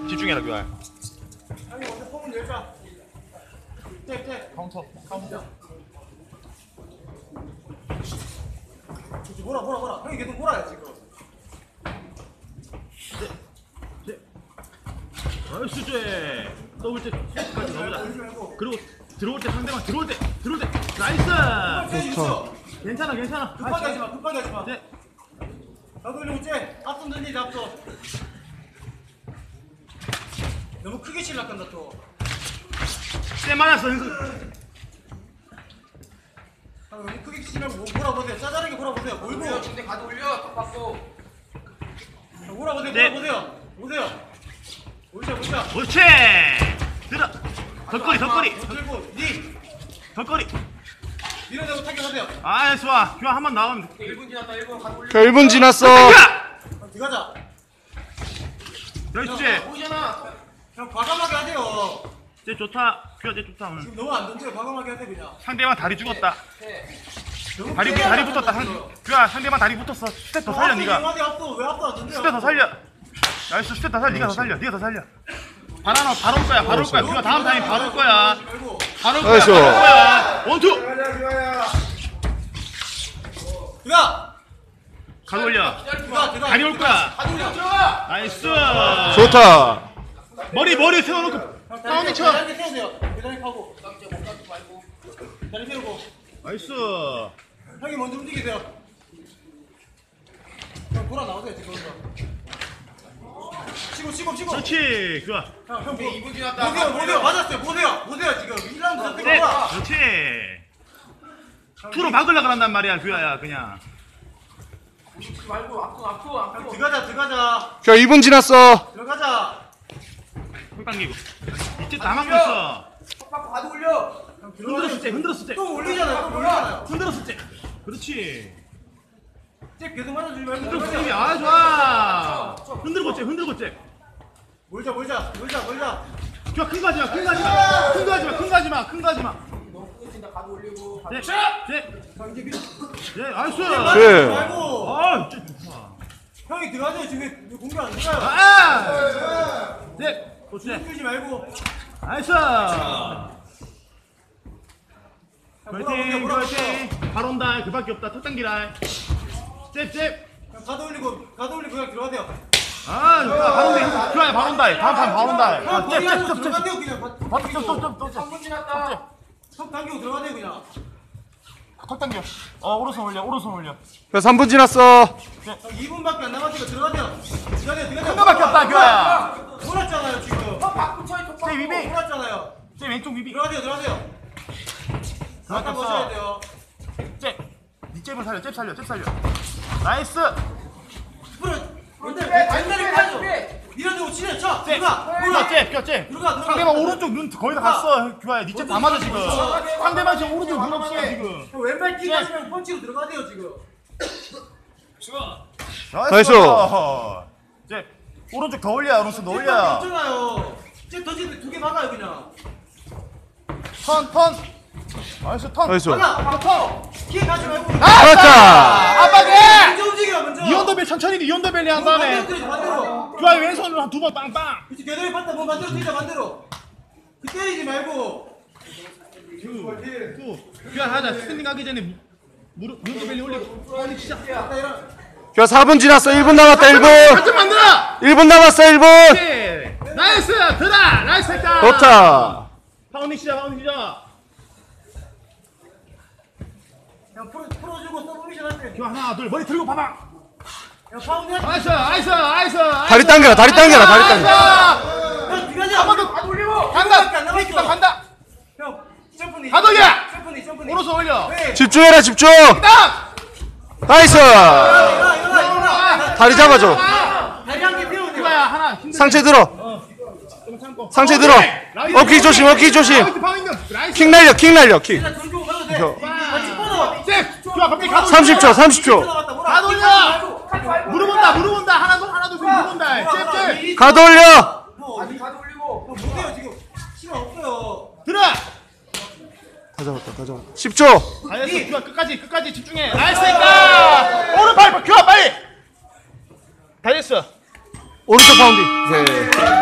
집중해라 교환. 아니 먼저 폼을 열자. 잽. 카운터. 뭐라. 형이 계속 뭐라야 지금. 나이스 쟤. 더블 쟤까지 넣어보자. 그리고 들어올 때 상대방 들어올 때 나이스. 좋다. 괜찮아. 급하게 하지 마. 네. 나도 이러고 쟤 앞선 던지자 앞선. 너무 크게 칠라 간다 또. 쎄 맞았어. 너무 크게 치려고 몰아보세요. 짜잘하게 몰아보세요. 몰고. 근데 가도 올려. 턱 받고. 몰아보세요. 네. 보세요. 보자. 옳지. 들어. 덧거리. 들고 니 덧거리. 밀어내고 타격하세요. 아 좋아. 교환 한번 나오면. 1분 지났다. 1분 가도 올려. 자 1분 지났어. 들어가자. 나이스. 보이잖아. 그냥 과감하게 하세요. 쟤 좋다. 교환 쟤 좋다 오늘. 지금 너무 안 던져요. 과감하게 하세요 그냥. 상대방 다리 죽었다. 너무 다리 크게 하지 붙었다. 마, 지금. 교환 상대방 다리 붙었어. 스텝 더 살려 네가. 왜 앞서 안 던져요? 스텝 더 살려. 나이스 스텝 더 살려. 네가 더 살려. 바로 올 거야. 교환 다음 타임 바로 올 거야. 바로 올 나이스. 거야. 원투. 들어가. 가 올려. 들어가. 다리 올 거야. 가도 올려. 들어가. 나이스. 좋다. 머리 세워놓고 다운이 쳐. 계단에 세우세요. 계단에 파고. 다리 세우고. 나이스. 형이 먼저 움직이세요. 형 돌아 나오세요 지금. 치고. 그렇지. 교환. 형 2분 지났다. 보세요. 맞았어요. 보세요 지금. 1라운드 선택 네. 돌아. 그렇지. 투로 막으려고 한단 말이야 규야야 그냥. 말고 앞으로. 들어가자. 자 2분 지났어. 들어가자. hold 당기고. 이제 다 막고 있어. 턱 받고 가도 올려. 흔들었을 때. 또 올리잖아요. 흔들었을 때. 그렇지. 잽 계속 맞아주지 말고. 흔들었을 때. 아 좋아. 흔들고 째. 몰자. 규야 큰 거 하지 마. 너무 끊어진다. 가도 올리고. 네. 나이스. 네. 말고. 아 진짜 좋다. 형이 들어가세요. 지금 공격 안 돼요. 네. 그렇지. 힘주지 말고. 나이스. 몰아보세요. 화이팅. 바로 온다. 그밖에 없다. 턱 당기라. 잽. 가도 올리고 그냥 들어가세요. 아 좋다. 바로 온다. 규야 바로 온다. 다음 판 바로 온다. 형 잽. 들어가세요 그냥. 3분 지났다. 턱 당기고 들어가세요 그냥. 턱 당겨. 오른손 올려. 자 3분 지났어. 형 2분밖에 안 남았으니까 들어가세요. 큰 거밖에 없다 규야야. 몰았잖아요 지금. 턱 받고 쳐요. 턱 받고. 제 위비. 몰았잖아요. 제 왼쪽 위비. 들어가세요. 아까 보셔야 돼요. 잽. 니 잽을 살려. 나이스. 근데 왜 반대를 가죠? 가죠. 밀어주고 치려 쳐. 잽. 잽. 들어가. 상대방 오른쪽 눈 거의 다 갔어. 규야야. 니 잽 다 맞아 지금. 상대방 지금 오른쪽 눈 없어 지금. 형 왼발 뛰어가시면 펀치로 들어가세요 지금. 나이스. 잽. 오른쪽 더 올려. 오른쪽 더 올려. 괜찮아요. 잽 던지는데 2개 막아요 그냥. 턴. 나이스 턴. 나이스. 하나. 기회 가지 말고. 그렇다. 압박해. 먼저 움직여 먼저. 이온더벨 천천히 이온더벨이 한 다음에. 반대로. 규야야 왼손으로 한 2번 빵빵. 그치 개돌이 봤다 뭐 반대로 뛰자 반대로. 그 때리지 말고. 규야 하자. 스탠딩 가기 전에 무릎 이온더벨이 올리고. 빨리 치자. 자 4분 지났어. 1분 남았다. 1분. 좀 만들어. 1분 남았어. 1분. 나이스. 드라. 나이스 했다. 좋다. 파운딩 시작. 그냥 풀어주고 서브미션 할때. 규야 하나 둘 머리 들고 봐봐. 야 파운드 해. 나이스. 다리 당겨라. 형 들어가자. 한번 더. 다 올리고. 간다. 형 점프니. 가동이야! 점프니. 오른손 올려. 네. 집중해라. 집중. 딱. 나이스. 일어나. 다리 잡아줘. 다리 한개 세우세요. 규야야 하나 힘들어. 상체 들어. 상체 들어. 어깨 조심. 킥 날려. 킥. 일단 돈 주고 가도 돼. 같이 뻗어. 규야 갑자기 가도 30초. 다 돌려. 무릎 온다. 하나 둘 무릎 온다. 잽. 가도 올려. 가도 올리고. 못해요 지금. 시간 없어요. 들어. 다 잡았다. 10초. 알았어. 규야 끝까지 집중해. 나이스니까. 오른팔 규야 빨리. 다 됐어. 오른쪽 파운딩. 네.